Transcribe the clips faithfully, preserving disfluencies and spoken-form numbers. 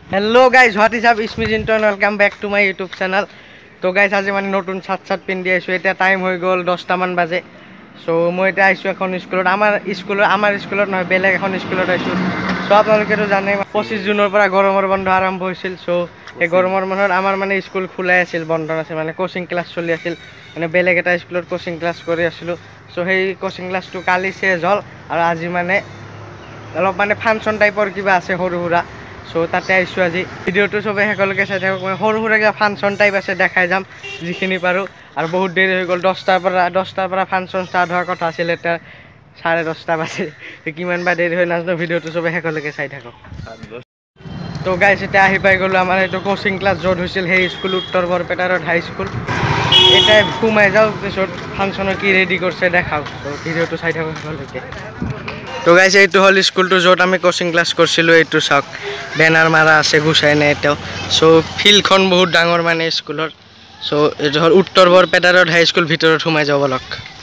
Hello guys, what is up? It's me Jinton. Welcome back to my YouTube channel. So guys, আজি মানে নতুন ছাত ছাত পিন্ধি আইছো। এটা টাইম হৈ গল দহটা মান বাজে। সো মই এটা আইছো এখন স্কুলত। আমাৰ স্কুলত আমাৰ স্কুলত নহয়, বেলেগ এখন স্কুলত আইছো। সো আপোনালোকে তো জানে পঁচিছ জুনৰ পৰা গৰমৰ বন্ধ আৰম্ভ হৈছিল। সো এই গৰমৰ বন্ধত আমাৰ মানে স্কুল খোলাই আছিল, বন্ধ আছিল, মানে কোচিং ক্লাছ চলি আছিল। মানে বেলেগ এটা স্কুলত কোচিং ক্লাছ কৰি আছিলো। সো সেই কোচিং ক্লাছটো কালি শেষ হল আৰু আজি মানে অলপ মানে ফাংচন টাইপৰ কিবা আছে সৰু সুৰা। সো তাতে আইছো আজি। ভিডিওটো সবে সকলকে চাই থাকক। মই সৰু সুৰা কিবা ফাংচন টাইপ আছে দেখাই যাম যিখিনি পাৰো। আৰু বহুত দেৰি হৈ গল, দহটাৰ পৰা দহটাৰ পৰা ফাংচন ষ্টাৰ্ট হোৱাৰ কথা আছিল, এটা চাৰে দহটা বাজে। কিমান বা দেৰি হৈ নাজানো, ভিডিওটো সবে সকলকে চাই থাকক। তো গাইছ এতিয়া আহি পাই গলো আমাৰ এইটো কোচিং ক্লাছ য'ত হৈছিল সেই স্কুল, উত্তৰ বৰপেটা ৰোড হাই স্কুল। এতিয়া সোমাই যাওঁ, পিছত ফাংচনৰ কি ৰেডি কৰিছে দেখাও। তো ভিডিওটো চাই থাকক সকলকে। তো গাইছ এইটো হল স্কুলটো য'ত আমি কোচিং ক্লাছ কৰিছিলো। এইটো চাওক, বেনাৰ মাৰা আছে, গুচাই নাই এতিয়াও। সো ফিল্ডখন বহুত ডাঙৰ মানে স্কুলৰ। সো এইটো হল উত্তৰ বৰপেটা ৰোড হাই স্কুল। ভিতৰত সোমাই যাব বলক।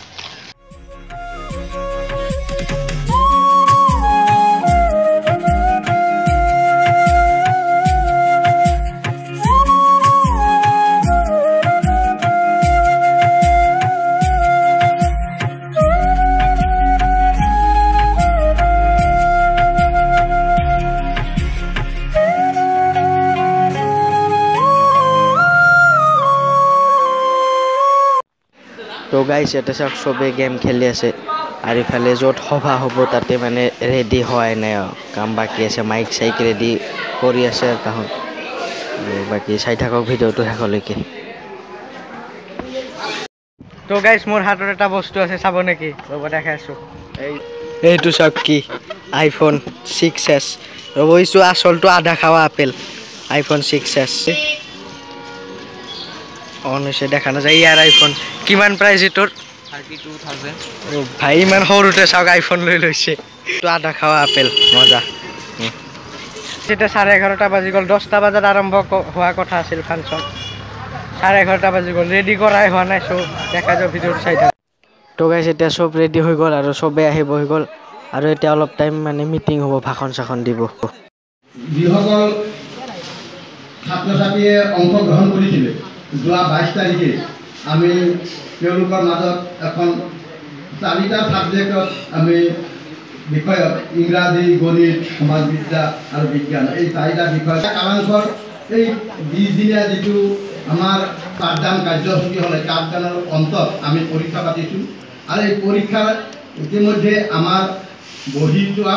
তো গাইছ এটা চাওক, সবে গেম খেলি আছে। আর ইফালে য'ত সভা হ'ব তাতে মানে ৰেডি হোৱাই নাই, কাম বাকী আছে। মাইক চাইক ৰেডি কৰি আছে তাহত। বাকী চাই থাকক ভিডিওটো শেষলৈকে। তো গাইছ মোৰ হাতত এটা বস্তু আছে, চাব নেকি? ৰ'ব দেখাই আছো। এই এইটো চাওক, কি আইফোন ছিক্স এছ। ৰ'ব ইছো আচলটো আধা খাৱা apple, iPhone six S on হৈছে, দেখা নাযায়। ইয়াৰ আইফোন কিমান প্ৰাইচ এইটোৰ? Thirty two thousand. অ ভাই, ইমান সৰুতে চাওক আইফোন লৈ লৈছে। তো আধা খাৱা আপেল, মজা। এতিয়া চাৰে এঘাৰটা বাজি গ'ল। দহটা বজাত আৰম্ভ হোৱা কথা আছিল ফাংচন, চাৰে এঘাৰটা বাজি গ'ল। ৰেডি কৰাই হোৱা নাই। চব দেখা যাওক, ভিডিঅ'টো চাই থাকক। তো গাইছ এতিয়া চব ৰেডি হৈ গ'ল আৰু চবে আহিব হৈ গ'ল। আৰু এতিয়া অলপ টাইম মানে মিটিং হ'ব, ভাষণ চাখন দিব। যিসকল ছাত্ৰ ছাত্ৰীয়ে অংশগ্ৰহণ কৰিছিলে যোৱা বাইছ তাৰিখে, আমি তেওঁলোকৰ মাজত এখন চাৰিটা ছাবজেক্টত আমি বিষয়ত ইংৰাজী, গণিত, সমাজবিদ্যা আৰু বিজ্ঞান, এই চাৰিটা বিষয় কালাংশৰ এই বিছদিনীয়া যিটো আমাৰ পাঠদান কাৰ্যসূচী হ'লে পাঠদানৰ অন্তত আমি পৰীক্ষা পাতিছোঁ। আৰু এই পৰীক্ষাৰ ইতিমধ্যে আমাৰ বহি যোৱা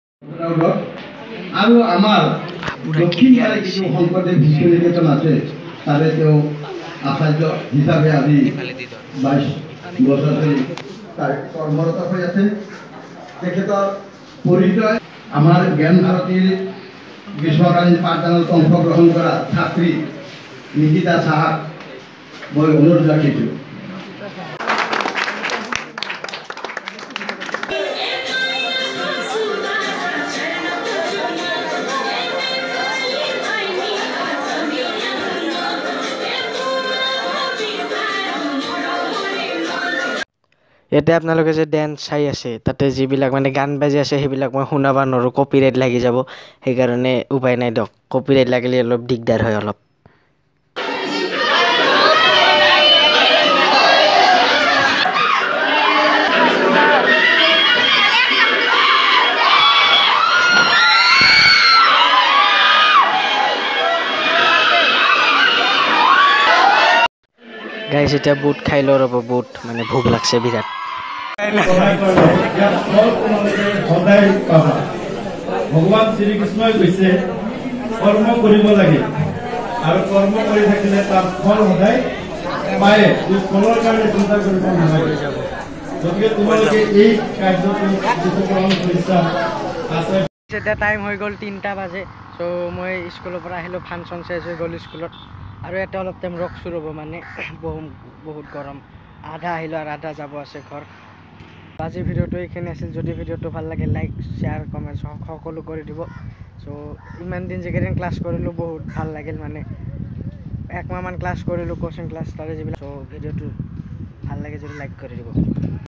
আৰু আমাৰ দক্ষিণফালে কিছু শংকৰদেৱ বিশ্বনিকেতন আছে, তাৰে তেওঁ আচাৰ্য হিচাপে আজি বাইছ বছৰ ধৰি তাৰ কৰ্মৰত হৈ আছে। তেখেতৰ পৰিচয় আমাৰ জ্ঞান ভাৰতীৰ গ্ৰীষ্মকালীন পাঠদানত অংশগ্ৰহণ কৰা ছাত্ৰী নিকিতা চাহাক মই অনুৰোধ ৰাখিছোঁ। এতিয়া আপোনালোকে যে ডেন্স চাই আছে, তাতে যিবিলাক মানে গান বাজি আছে সেইবিলাক মই শুনাব নোৱাৰোঁ, কপিৰাইট লাগি যাব। সেইকাৰণে উপায় নাই দিয়ক, কপিৰাইট লাগিলে অলপ দিগদাৰ হয় অলপ। গাইছ এতিয়া বুট খাই লওঁ ৰ'ব, বুট মানে ভোক লাগছে বিৰাট। ভগৱান শ্ৰীকৃষ্ণই কৈছে কৰ্ম কৰিব লাগে, আৰু কৰ্ম কৰি থাকিলে তাৰ ফল সদায় পায়। ফলৰ কাৰণে চিন্তা কৰিব নালাগে। গতিকে তোমালোকে এই কাৰ্যটো গ্ৰহণ কৰিছা। এতিয়া টাইম হৈ গ'ল তিনিটা বাজে। চ' মই স্কুলৰ পৰা আহিলোঁ, ফাংচন শেষ হৈ গ'ল স্কুলত। আৰু এতিয়া অলপ টাইম ৰখছোঁ ৰ'ব, মানে বহু বহুত গৰম। আধা আহিলোঁ আৰু আধা যাব আছে ঘৰ। আজিৰ ভিডিঅ'টো এইখিনি আছিল। যদি ভিডিঅ'টো ভাল লাগে লাইক, শ্বেয়াৰ, কমেণ্ট সকলো কৰি দিব। চ' ইমান দিন যিকেইদিন ক্লাছ কৰিলোঁ বহুত ভাল লাগিল, মানে একমাহমান ক্লাছ কৰিলোঁ কোচিং ক্লাছ, তাৰে যিবিলাক। চ' ভিডিঅ'টো ভাল লাগে যদি লাইক কৰি দিব।